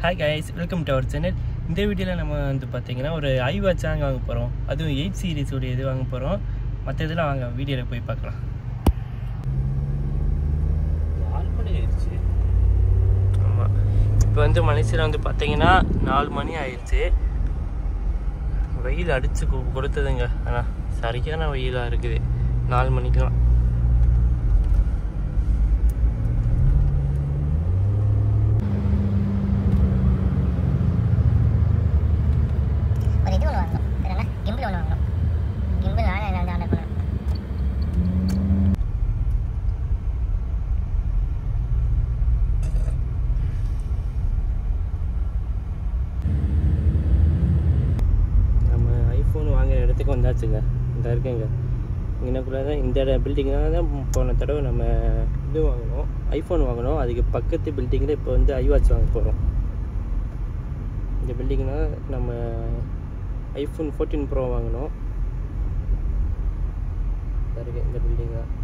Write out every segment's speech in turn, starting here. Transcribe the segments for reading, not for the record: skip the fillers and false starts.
Hi guys, welcome to our channel. In this video நம்ம வந்து பாத்தீங்கன்னா ஒரு iWatch வாங்க போறோம். அதுவும் 8 சீரிஸ் உடைய இது வாங்க போறோம். மத்ததெல்லாம் வாங்க வீடியோல போய் பார்க்கலாம். ஆல்படி ஆயிருச்சு. ஆமா. இப்போ வந்து மலேசியால வந்து பாத்தீங்கன்னா 4 மணி ஆயிருச்சு. வெயில் அடிச்சு கொடுத்ததுங்க. ஆனா சரியான வெயிலா இருக்குது 4 மணிக்குலாம். வந்தாச்சுங்க இந்த இருக்குங்க இங்கனக்குள்ள தான் இந்த பில்டிங் தான் போன தடவை நம்ம இது வாங்கினோம் ஐஃபோன் வாங்கினோம் அதுக்கு பக்கத்து பில்டிங்கில் இப்போ வந்து iWatch வாங்க போகிறோம் இந்த பில்டிங்னா நம்ம ஐஃபோன் 14 ப்ரோ வாங்கினோம் இருக்கு இந்த பில்டிங் தான்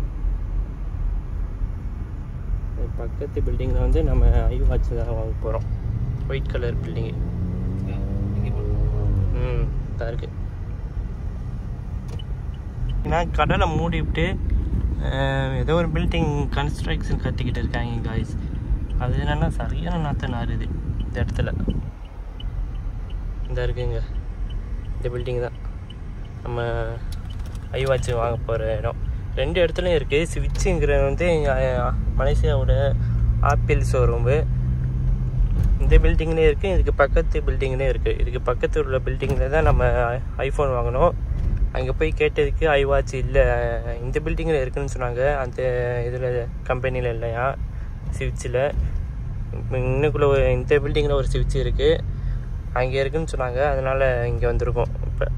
பக்கத்து பில்டிங்கில் வந்து நம்ம iWatch தான் வாங்க போகிறோம் ஒயிட் கலர் பில்டிங்கு தான் இருக்குது ஏன்னா கடலை மூடிவிட்டு ஏதோ ஒரு பில்டிங் கன்ஸ்ட்ரக்ஷன் கட்டிக்கிட்டு இருக்காங்க காய்ஸ் அது என்னென்னா சரியான நாற்ற நாறுது இந்த இடத்துல இந்த இருக்குங்க இந்த பில்டிங் தான் நம்ம iWatch வாங்க போகிற இடம் 2 இடத்துலையும் இருக்குது ஸ்விட்சுங்கிற வந்து மலேசியாவோட ஆப்பிள் ஷோரூம்பு இந்த பில்டிங்லேயும் இருக்குது இதுக்கு பக்கத்து பில்டிங்லேயும் இருக்குது இதுக்கு பக்கத்தில் உள்ள பில்டிங்கில் தான் நம்ம ஐஃபோன் வாங்கினோம் அங்கே போய் கேட்டதுக்கு iWatch இல்லை இந்த பில்டிங்கில் இருக்குதுன்னு சொன்னாங்க அந்த இதில் கம்பெனியில் இல்லையா ஸ்விட்சில் இன்னுக்குள்ளே இந்த பில்டிங்கில் ஒரு ஸ்விட்ச் இருக்குது அங்கே இருக்குதுன்னு சொன்னாங்க அதனால் இங்கே வந்திருக்கோம் இப்போ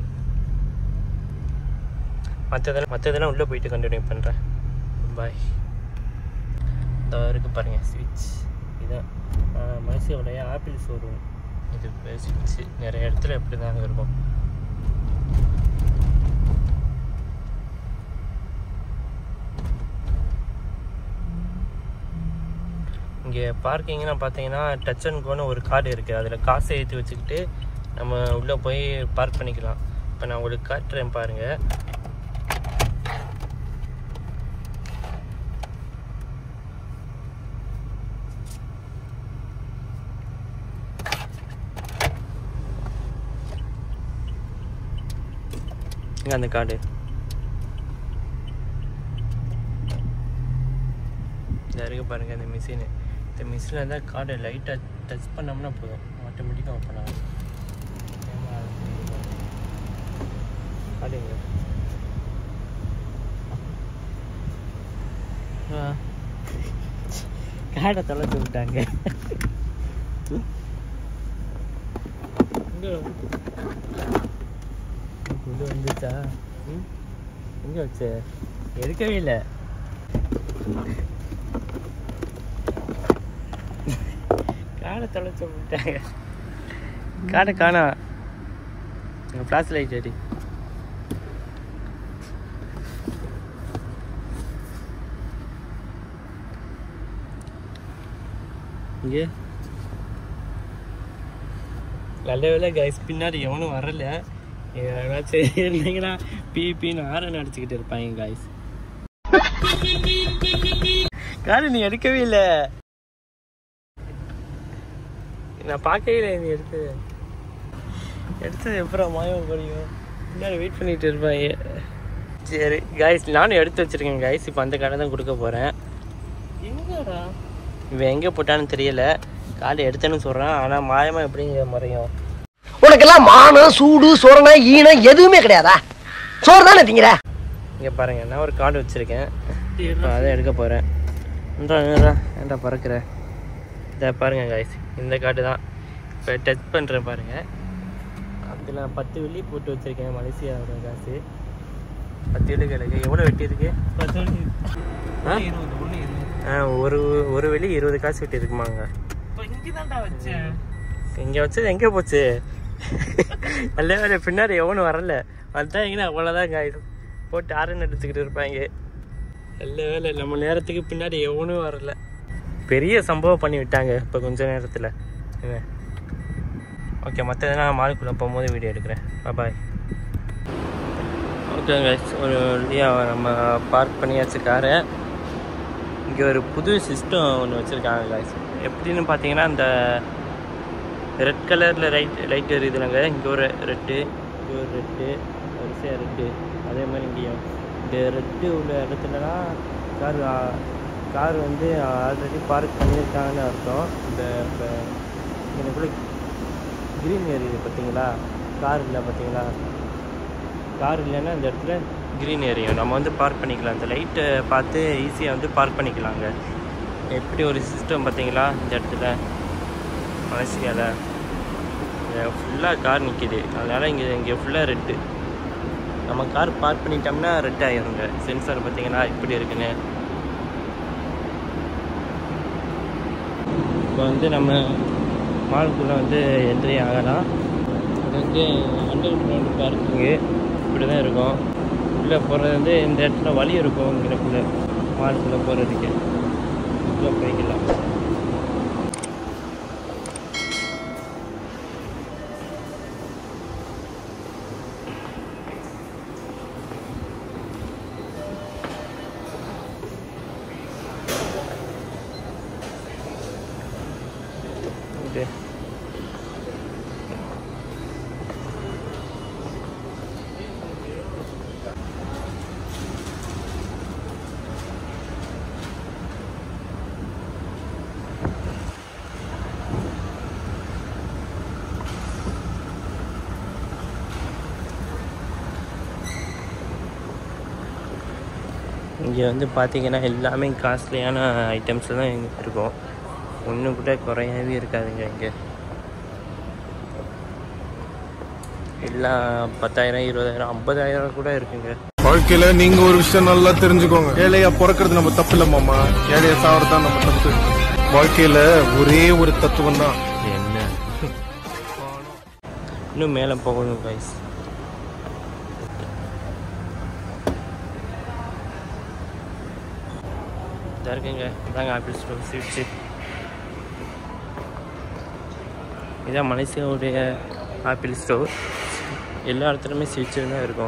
மற்றதெல்லாம் உள்ளே போயிட்டு கண்டினியூ பண்ணுறேன் பாய் இந்த இருக்குது பாருங்கள் ஸ்விட்ச் இதுதான் மலேசியாவுடைய ஆப்பிள் ஷோரூம் இது ஸ்விட்ச் நிறைய இடத்துல எப்படி தாங்க இருக்கும் இங்கே பார்க்கிங்னா பார்த்தீங்கன்னா டச் அண்ட் கோன்னு ஒரு கார்டு இருக்குது அதில் காசை ஏற்றி வச்சுக்கிட்டு நம்ம உள்ளே போய் பார்க் பண்ணிக்கலாம் இப்போ நான் உங்களுக்கு காட்டுறேன் பாருங்கள் இங்கே அந்த கார்டு இந்த இருக்குது பாருங்கள் அந்த மிஷினு இந்த மிஷினில் இருந்தால் கார்டை லைட்டாக டச் பண்ணோம்னா போதும் ஆட்டோமேட்டிக்காக ஓப்பன் ஆகும் கார்டுங்க கார்டை தொலைச்சி விட்டாங்க இது வந்துச்சா எங்கே வச்சு எடுக்கவே இல்லை காடை தொலைச்சி விட்டாங்க காடை காணா ஃப்ளாஷ் லைட் அடி இங்கே நல்ல வேலை கைஸ் பின்னாடி எவனும் வரல ஏதாச்சும் இருந்தீங்கன்னா பின்னு ஆரன் அடிச்சுக்கிட்டு இருப்பாங்க காய்ஸ் காடு நீ எடுக்கவே இல்லை நான் பார்க்கவே இல்லை நீ எடுத்தது எப்பறம் மாயம் படியும் பின்னாடி வெயிட் பண்ணிட்டு இருப்பாங்க சரி காய்ஸ் நானும் எடுத்து வச்சிருக்கேன் காய்ஸ் இப்போ அந்த கடை தான் கொடுக்க போகிறேன் எங்கடா இவன் எங்கே போட்டான்னு தெரியல காடு எடுத்தேன்னு சொல்கிறான் ஆனால் மாயமாக எப்படிங்கிற முறையும் உனக்கெல்லாம் மானம் சூடு சோரணை ஈனம் எதுவுமே கிடையாதா சோறு தானே திங்கிற இங்கே பாருங்க நான் ஒரு கார்டு வச்சுருக்கேன் அதை எடுக்க போகிறேன் ஏன்டா பறக்கிற இதை பாருங்கள் காய்ஸ் இந்த கார்டு தான் இப்போ டச் பண்ணுறேன் பாருங்கள் அதில் 10 வெள்ளி போட்டு வச்சுருக்கேன் மலேசியாவோட காசு 10 வெள்ளி கிடக்கு எவ்வளோ வெட்டியிருக்கு 10 வெள்ளி ஒரு வெள்ளி 20 காசு வெட்டி இருக்குமாங்க இங்கே தான்டா வச்சேன் இங்கே வச்சது எங்கே போச்சு நல்ல வேலை பின்னாடி எவனும் வரல வந்தாங்கன்னா அவ்வளோதான் காயிடும் போட்டு ஆரன் எடுத்துக்கிட்டு இருப்பாங்க நல்ல வேலை நம்ம நேரத்துக்கு பின்னாடி எவனும் வரல பெரிய சம்பவம் பண்ணி விட்டாங்க இப்போ கொஞ்ச நேரத்தில் ஓகே, மற்றதெல்லாம் மாலுக்குள்ளே போகும்போது வீடியோ எடுக்கிறேன். பாய். ஓகே கைஸ், ஒரு வழியாக நம்ம பார்க் பண்ணியாச்சு காரை. இங்கே ஒரு புது சிஸ்டம் ஒன்று வச்சுருக்காங்க கைஸ். எப்படின்னு பார்த்தீங்கன்னா, இந்த ரெட் கலரில் லைட் எரியுதுலங்க. இங்கே ஒரு ரெட்டு, இங்கே ஒரு ரெட்டு, வரிசையாக ரெட்டு. அதே மாதிரி இங்கேயும் இந்த ரெட்டு உள்ள இடத்துலலாம் கார் வந்து ஆல்ரெடி பார்க் பண்ணியிருக்காங்கன்னு அர்த்தம். இப்போ எனக்குள்ள க்ரீன் எரியுது பார்த்தீங்களா, கார் இல்லை பார்த்தீங்களா. கார் இல்லைன்னா இந்த இடத்துல க்ரீன் எரியும். நம்ம வந்து பார்க் பண்ணிக்கலாம். இந்த லைட்டை பார்த்து ஈஸியாக வந்து பார்க் பண்ணிக்கலாங்க. எப்படி ஒரு சிஸ்டம் பார்த்தீங்களா இந்த இடத்துல. மலேசியாவில் ஃபுல்லாக கார் நிற்கிது, அதனால் இங்கே ஃபுல்லாக ரெட்டு. நம்ம கார் பார்க் பண்ணிட்டோம்னா ரெட் ஆகிருங்க. சென்சார் பார்த்தீங்கன்னா இப்படி இருக்குன்னு. இப்போ வந்து நம்ம மாலுக்குள்ளே வந்து என்ட்ரி ஆகலாம். இது வந்து அண்டர் கிரவுண்டு பார்க்கிங்கு இப்படி தான் இருக்கும். உள்ளே போகிறது வந்து இந்த இடத்துல வழி இருக்கும். இங்கேக்குள்ளே மாலுக்குள்ளே போகிறதுக்கு உள்ளே போய்க்கலாம். ஓகே, இங்கே வந்து பார்த்தீங்கன்னா எல்லாமே காஸ்ட்லியான ஐட்டம்ஸ் தான் இங்கே இருக்கும். ஒன்றும் கூட குறையாவே இருக்காதுங்க. இங்கே எல்லாம் 10,000, 20,000, 50,000 கூட இருக்குங்க. வாழ்க்கையில நீங்க ஒரு விஷயம் நல்லா தெரிஞ்சுக்கோங்க. ஏழையா பிறக்கிறது நம்ம தப்பு இல்ல மாமா, ஏழையா சாவறதுதான் நம்ம தப்பு. வாழ்க்கையில ஒரே ஒரு தத்துவம் தான். என்ன இன்னும் மேலே போகணும் கைஸ். இதாக இருக்குங்க, இதாங்க ஆப்பிள் ஸ்டோர் ஸ்வீட்ஸு. இதான் மலேசியாவுடைய ஆப்பிள் ஸ்டோர். எல்லா இடத்துலையுமே ஸ்வீட்ஸு தான் இருக்கும்.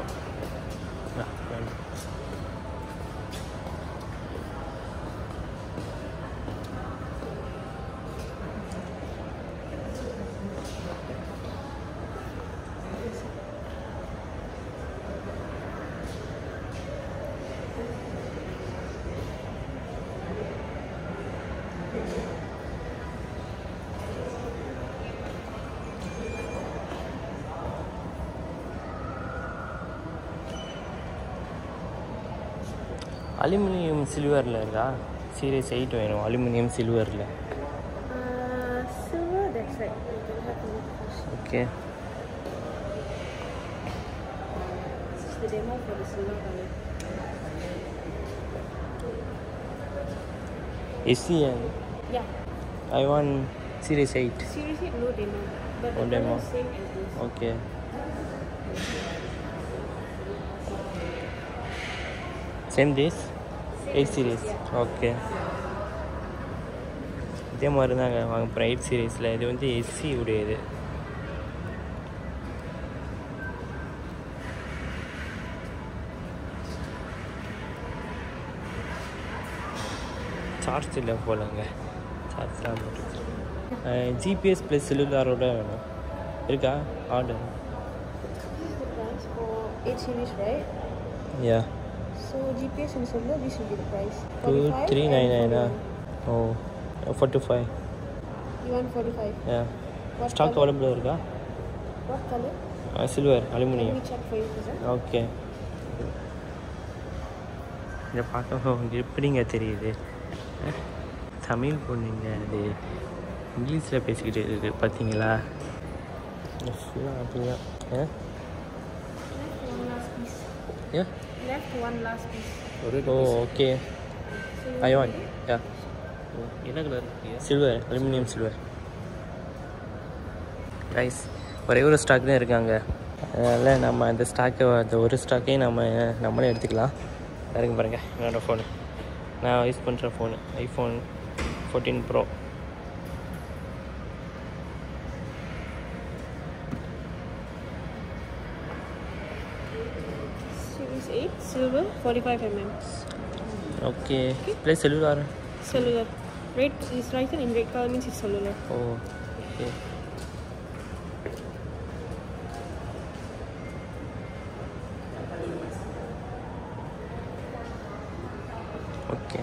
அலுமினியம் சில்வரில் இருக்கா? சீரியஸ் 8 வேணும். அலுமினியம் சில்வரில். Okay, AC and I want Series 8. Series 8 no demo, but No the demo. color is same as this. Okay. Same this? 8 series. Okay. இதே மாதிரி தாங்க வாங்க போகிறேன் 8 சீரீஸில். இது வந்து SC உடையது. சார்ஜ் இல்லை போலங்க. சார்ஜ் தான் போட்டு GPS ப்ளஸ் செல்லுலாரோட வேணும். இருக்கா order? This is the price for 8 series, right? Yeah. So GPS and cellular, this will be the price. 2399. Oh, 45. You want 45? Yeah. What Stock color? available இருக்கா? What color? Silver, Let aluminum. me check for you, sir. Okay. இதை பார்க்க உங்களுக்கு எப்படிங்க தெரியுது? தமிழ் பொண்ணுங்க அது இங்கிலீஷில் பேசிக்கிட்டு இருக்குது பார்த்தீங்களா? ஃபுல்லாக அப்படிதான். Left one last piece. ஏ Left one last piece. Oh okay. I want ya என்ன கலர் இருக்கு? Silver, aluminium silver. ரைஸ் ஒரே ஒரு ஸ்டாக் தான் இருக்காங்க. அதனால் நம்ம அந்த ஸ்டாக்கை அந்த ஒரு ஸ்டாக்கையும் நம்மளே எடுத்துக்கலாம். பாருங்க பாருங்கள் என்னோடய ஃபோனு, நான் யூஸ் பண்ணுற phone iPhone 14 Pro. is 8, silver 45 mm. Okay plus cellular Cellular. Red is written in red color means it's cellular. Oh okay okay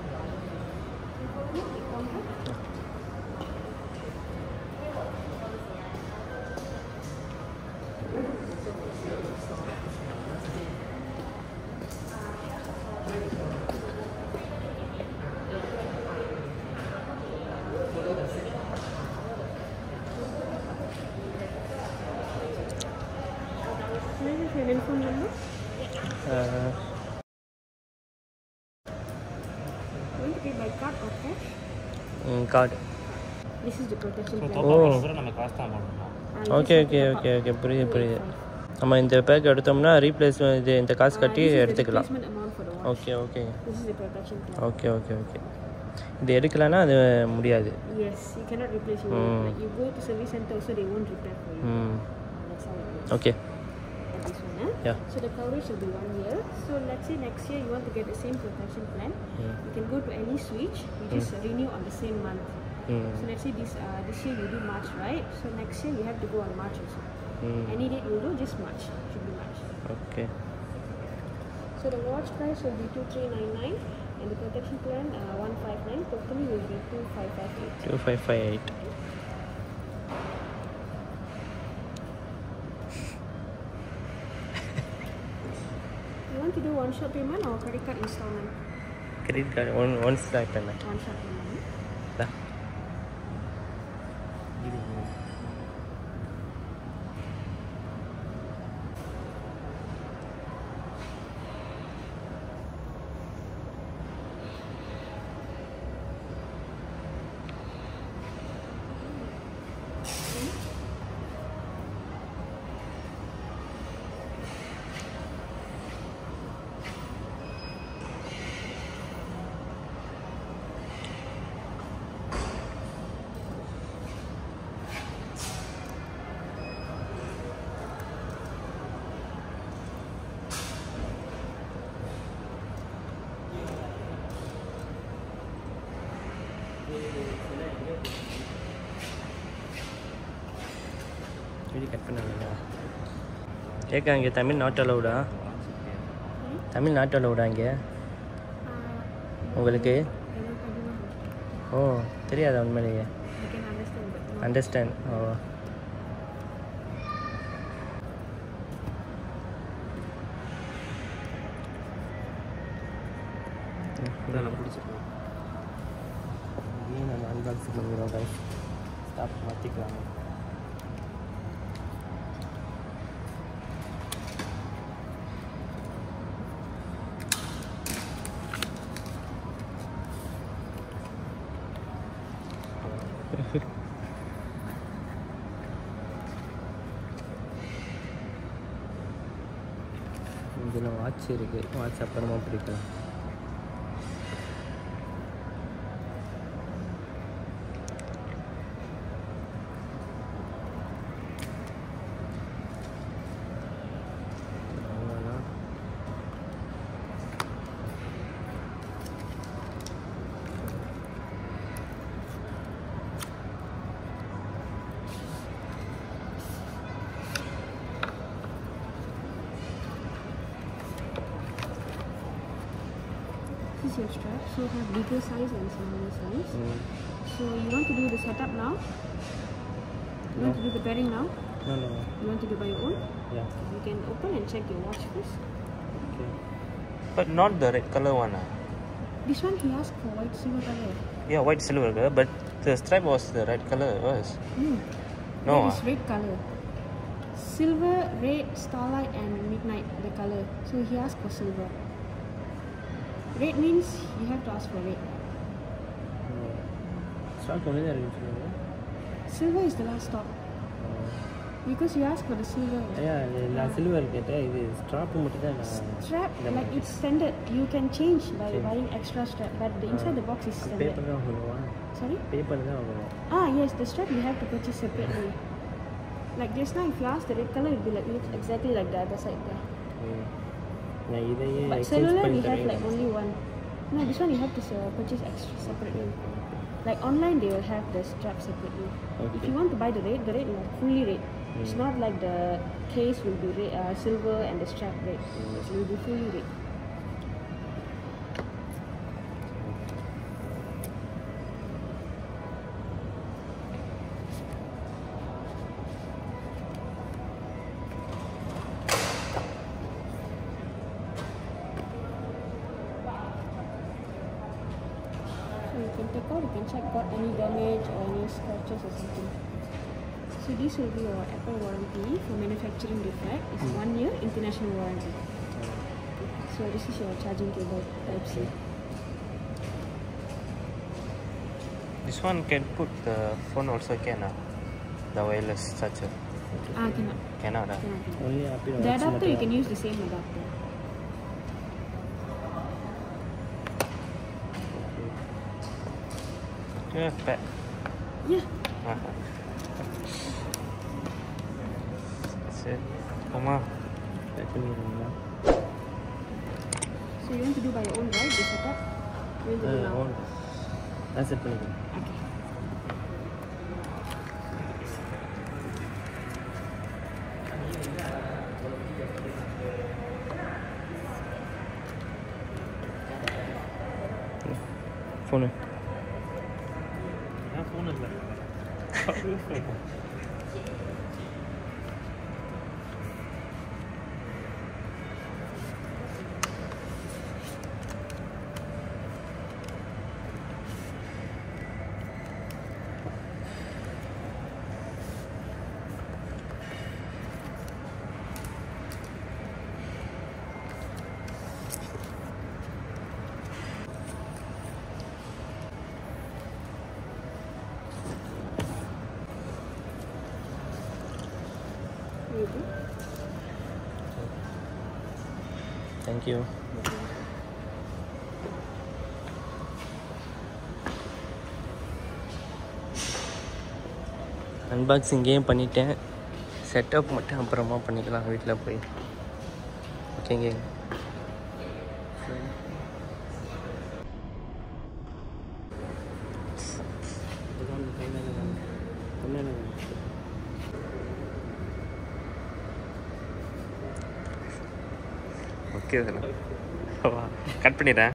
Can I have your telephone number? Going to pay by card or cash? Card This is the protection plan. ஓ நம்ம காசு தான் போடணும். Okay okay okay okay புரியுது புரியுது நம்ம இந்த back எடுத்தோம்னா ரீப்ளேஸ் இது இந்த காசு கட்டி எடுத்துக்கலாம் Replacement amount for the watch. Okay okay This is the protection plan. Okay okay okay இது எடுக்கலைன்னா அது முடியாது Yes, you cannot replace your Like you go to service center also they won't repair for you. ம் That's how it works. Okay This one, eh? Yeah. So the coverage will be 1 year. So let's say next year you want to get the same protection plan. You can go to any switch. You just renew on the same month. ம் So let's say this year you do March, right? So next year you have to go on March also. Any date you do, just March. Should be March. Okay So the watch price will be 2399 and the protection plan 159. Totally will be 2558. 2558 You want to do one shot payment or credit card installment? Credit card once start பண்ணேன் One shot payment. Video cut பண்ணாங்களா ஏக்கா இங்கே Tamil not அலவுடா Tamil not அலவுடா இங்கே உங்களுக்கு ஓ தெரியாதா உண்மையிலேயே I can understand but not. Understand ஓ இதெல்லாம் பிடிச்சிருக்கோம். இதையும் நம்ம அன்பாக்ஸ் பண்ணுறோம் கைஸ் ஸ்டாப் மாற்றிக்கலாம் இதில் வாட்ச் இருக்குது வாட்ச் அப்புறமா பிடிக்கலாம் அவ்வளோதான். This is your strap. So you have bigger size and smaller size. So you want to do the setup now? You want to do the pairing now? No, no. You want to do by your own? Yeah. You can open and check your watch first. Okay. But not the red color one. This one he asked for white silver color. Yeah, white silver color, but the stripe was the red color. Was No, That is red color. Silver, red, starlight and midnight the color. So he asked for silver. Red means you have to ask for red. Stock ஒன்று தான் இருக்குன்னு சொல்லுங்கள் Silver is the last stock. Because you asked for the silver. ஐயா நான் silver கேட்டேன் இது strap மட்டும் தான் நான் Strap, like it's standard. You can change by buying extra strap, but the inside the box is standard. Paper தான் வாங்குவோம் Sorry? Paper தான் வாங்குவோம் Yes, the strap you have to purchase separately. Like just now, if you ask the red color, it will be like looks exactly like the other side there. நான் இதையே But exchange cellular பண்ணி we have தரேன். like only one. No, this one you have to purchase extra separately. Like online they will have the strap separately. Okay. If you want to buy the rate will fully red. It's not like the case will be red, silver and the strap red. It will be fully red. You can take out, you can check got any damage or any scratches or something. So this will be your Apple warranty for manufacturing defect. It's 1 year international warranty. So this is your charging cable Type C. This one can put the phone also can the wireless charger. Cannot. Cannot Cannot. Only happy The adapter you can use the same adapter. Yeah, back. Yeah. That's it. Come on. Pack பண்ணிடுறீங்களா? So you want to do by your own, right? The setup. You want to do now? நான் set பண்ணிக்கிறேன். Okay. Phone Phone இல்லை. Thank you. அன்பாக்சிங்கையும் பண்ணிட்டேன். Setup மட்டும் அப்புறமா பண்ணிக்கலாம் வீட்டில் போய். ஓகேங்க. ஓகே இதில் கட் பண்ணிடுறேன்.